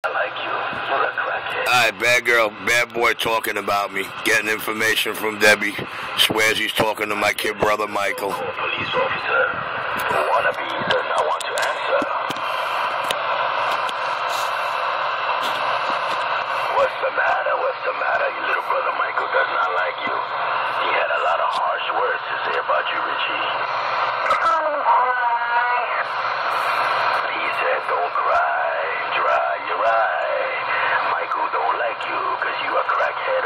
like you. You're a crackhead. Alright, bad girl, bad boy talking about me, getting information from Debbie, swears he's talking to my kid brother Michael. Police officer who wannabe does not want to answer. What's the matter? What's the matter? Your little brother Michael does not like you. He had a lot of harsh words to say about you, Richie. He said, don't cry, dry your eye. Michael don't like you because you a crackhead,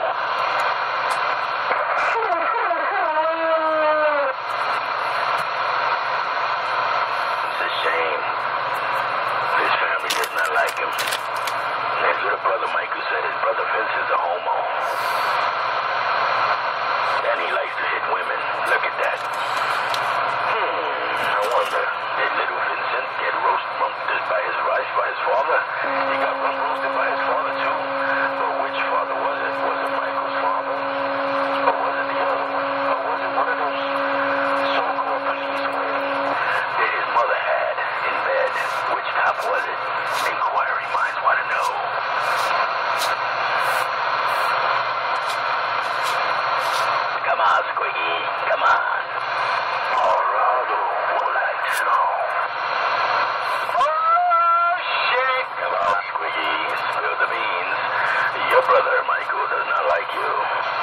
It's a shame. His family does not like him. His little brother Michael said his brother Vince is a homo. And he likes to hit women. Look at that. I wonder, did little Vincent get roasted by his father? He got roasted by his father too. But which father was it? Was it Michael's father? Or was it the other one? Or was it one of those so-called police women that his mother had in bed? Which cop was it? Inquiry minds want to know. Come on, Squiggy. Come on. Colorado would like to know. Oh, shit. Come on, Squiggy. Spill the beans. Your brother, Michael, does not like you.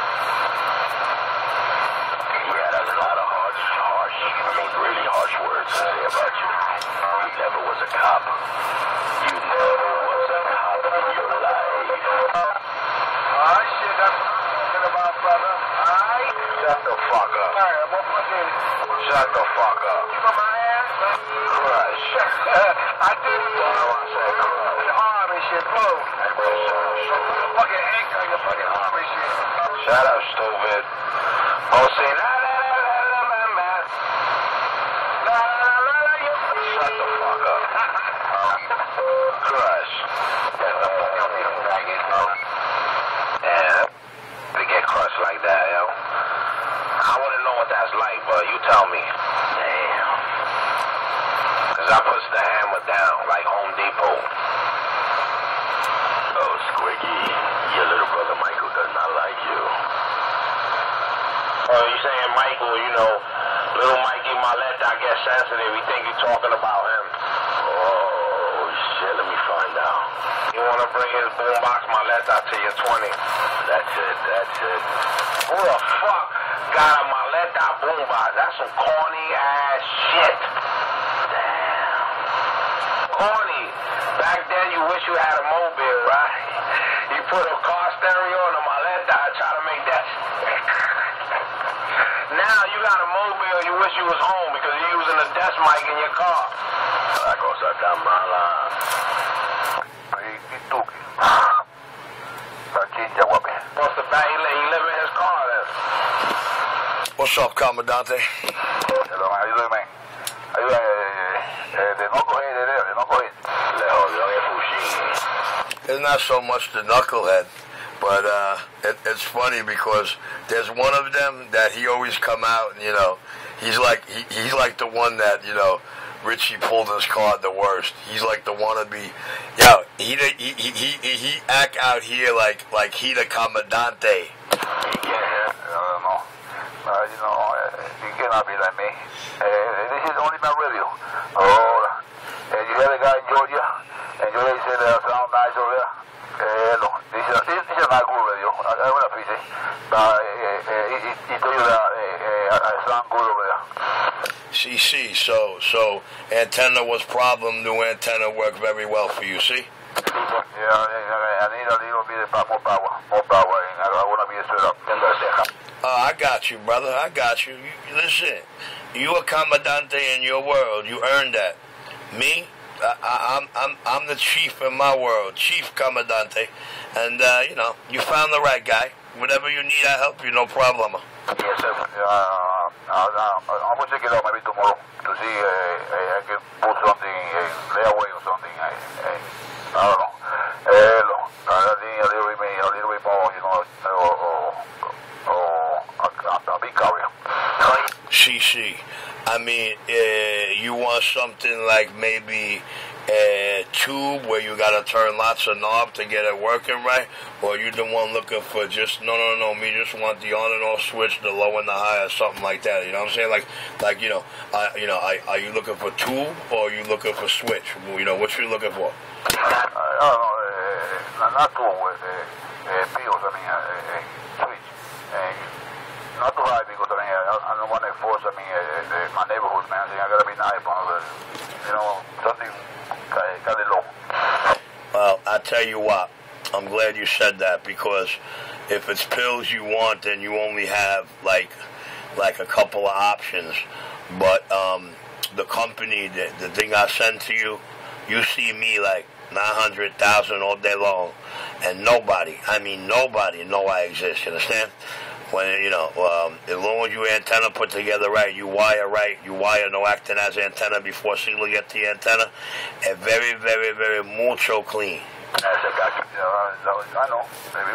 He had a lot of really harsh words to say about you. You never was a cop. You never was a cop in your life. Oh, shit. That's what I'm talking about, brother. Alright? Shut the fuck up. Alright, I'm gonna put in. Shut the fuck up. You got my ass? Crush. I did it. I said crush. Your arm and shit, bro. Your fucking anchor and your fucking arm and shit. Shut up, stupid. Oh, say la la la la la la la. La la la la la. Shut the fuck up. Crush. Get the fuck up, you faggot. Yeah. To get crushed like that, yo. I wouldn't know what that's like, but you tell me. Damn. Cause I puts the hammer down like Home Depot. Oh, Squiggy, your little brother Michael does not like you. Oh, you saying Michael, you know, little Mikey Maleta gets sensitive. We think you're talking about him. Oh, shit, let me find out. You wanna bring his boombox Maleta to your 20? That's it. Who the fuck got a Maleta boombox? That's some corny ass shit. Damn. Corny. Back then you wish you had a mobile, right? You put a car stereo on a Maleta and try to make that. Now you got a mobile, you wish you was home because you're using a desk mic in your car. La cosa está mala. What's the bad? He live in his car then. What's up, Commandante? Hello, how you doing, man? How you de no coger. It's not so much the knucklehead, but it's funny because there's one of them that he always come out and, you know, he's like the one that, you know, Richie pulled his card the worst. He's like the wannabe. Yo, he act out here like he the Commandante. No. You know, he cannot be like me. This is only my radio. Oh, you hear the guy in Georgia? And Georgia said sound nice over there. No, this is not good radio. I want to appreciate. He told you that sound good over there. See, so antenna was problem. New antenna worked very well for you. See? Yeah, I need a little bit more power. I want to be straight up. I got you, brother. I got you. Listen, you a Commandante in your world. You earned that. Me, I'm the chief in my world, Chief Commandante. And you know, you found the right guy. Whatever you need, I help you. No problem. Yes, sir. I'm gonna check it out maybe tomorrow to see I can put something layaway or something. I don't know. A little bit more, you know, a big carrier. I mean, you want something like maybe a tube where you gotta turn lots of knobs to get it working right, or you the one looking for just no, me just want the on and off switch, the low and the high, or something like that. You know what I'm saying? Like are you looking for tube or are you looking for switch? You know, what you looking for? I don't know, not tube, pills, I mean, switch. Not too high because, I mean, I don't want to force, I mean, my neighborhood, man. I gotta be nice, you know, something kind of low. Well, I tell you what, I'm glad you said that, because if it's pills you want, then you only have like a couple of options. But the company, the thing I send to you, you see me like 900,000 all day long, and nobody know I exist. You understand? When as long as your antenna put together right, you wire no acting as antenna before Sheila get the antenna, and very, very, very mucho clean. I know. Maybe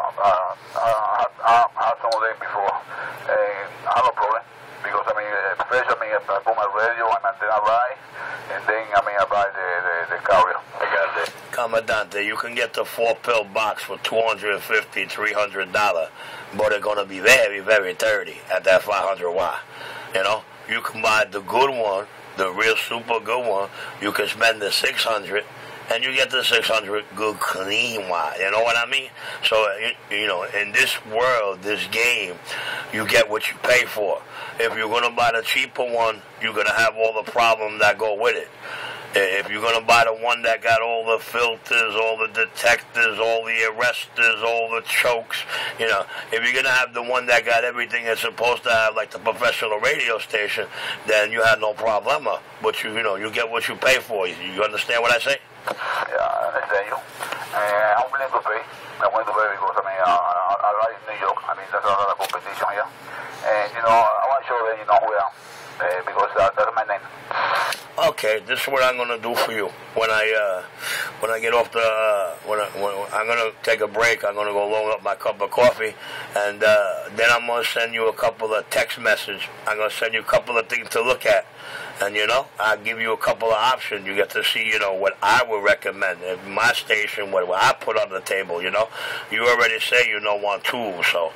I had some of them before. I have a problem because, I mean, first, I mean, I put my radio and antenna right, and then, I mean, I buy the carrier. I got it. Commandante, you can get the 4-pill box for $250, $300, but they're going to be very, very dirty at that 500 watt. You know, you can buy the good one, the real super good one. You can spend the 600, and you get the 600 good clean watt. You know what I mean? So, in this world, this game, you get what you pay for. If you're going to buy the cheaper one, you're going to have all the problems that go with it. If you're going to buy the one that got all the filters, all the detectors, all the arresters, all the chokes, if you're going to have the one that got everything it's supposed to have, like the professional radio station, then you have no problema. But you get what you pay for. You understand what I say? Yeah, I understand you. I'm willing to pay. I'm willing to pay because, I mean, I like New York. I mean, that's another competition here. And, I want to show them, who I am. Because that's my name. Okay, this is what I'm gonna do for you. When I get off when I'm gonna take a break, I'm gonna go load up my cup of coffee, and then I'm gonna send you a couple of text messages. I'm gonna send you a couple of things to look at, and I'll give you a couple of options. You get to see, what I would recommend in my station, what I put on the table. You already say want tools, so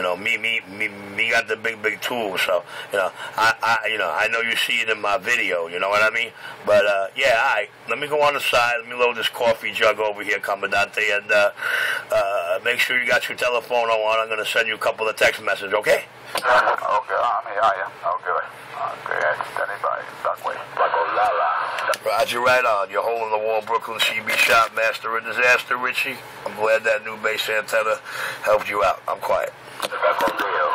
me got the big tools. So I know you see it in my video. You know what I mean? But yeah, all right. Let me go on the side. Let me load this coffee jug over here, Commandante, and make sure you got your telephone on. I'm going to send you a couple of text messages, okay? Okay, yeah. Okay, standing by that way. Roger, right on. You're hole in the wall, Brooklyn CB shop, master of disaster, Richie. I'm glad that new base antenna helped you out. I'm quiet.